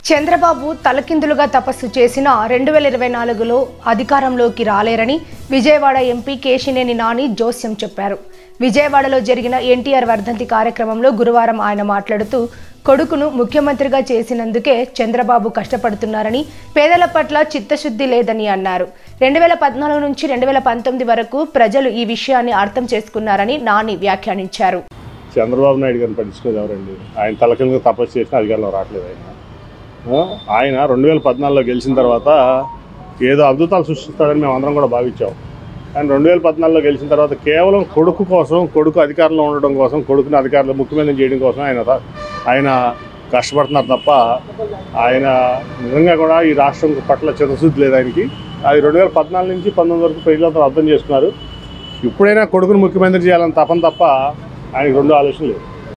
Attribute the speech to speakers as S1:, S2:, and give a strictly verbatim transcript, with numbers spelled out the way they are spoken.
S1: చంద్రబాబు తలకిందులుగా తపస్సు చేసిన రెండు వేల ఇరవై నాలుగులో అధికారంలోకి రాలేరని విజయవాడ ఎంపీ కేశినేని నాని జోస్యం చెప్పారు. విజయవాడలో జరిగిన ఎన్టీఆర్ వర్ధంతి కార్యక్రమంలో గురువారం ఆయన మాట్లాడుతూ కొడుకును ముఖ్యమంత్రిగా చేసినందుకే చంద్రబాబు కష్టపడుతున్నారని, పేదల పట్ల చిత్తశుద్ధి లేదని అన్నారు. రెండు వేల పద్నాలుగు నుంచి రెండు వేల పంతొమ్మిది వరకు ప్రజలు ఈ విషయాన్ని అర్థం చేసుకున్నారని నాని వ్యాఖ్యానించారు.
S2: చంద్రబాబు నాయుడు గారిని పట్టించుకునేది ఎవరండి? ఆయన తలకిందులుగా తపస్సు చేసిన అధికారంలో రావట్లేదు. ఆయన ఆయన రెండు వేల పద్నాలుగులో గెలిచిన తర్వాత ఏదో అద్భుతాలు సృష్టిస్తాడని మేము అందరం కూడా భావించాం. కానీ రెండు వేల పద్నాలుగులో గెలిచిన తర్వాత కేవలం కొడుకు కోసం, కొడుకు అధికారంలో ఉండడం కోసం, కొడుకుని అధికారంలో ముఖ్యమంత్రి చేయడం కోసం ఆయన ఆయన కష్టపడుతున్నారు తప్ప ఆయన నిజంగా కూడా ఈ రాష్ట్రం పట్ల చిత్తశుద్ధి లేదు ఆయనకి. అది రెండు వేల పద్నాలుగు నుంచి పంతొమ్మిది వరకు ప్రజలంతా అర్థం చేసుకున్నారు. ఇప్పుడైనా కొడుకుని ముఖ్యమంత్రి చేయాలని తపన తప్ప ఆయనకు రెండు ఆలోచన లేదు.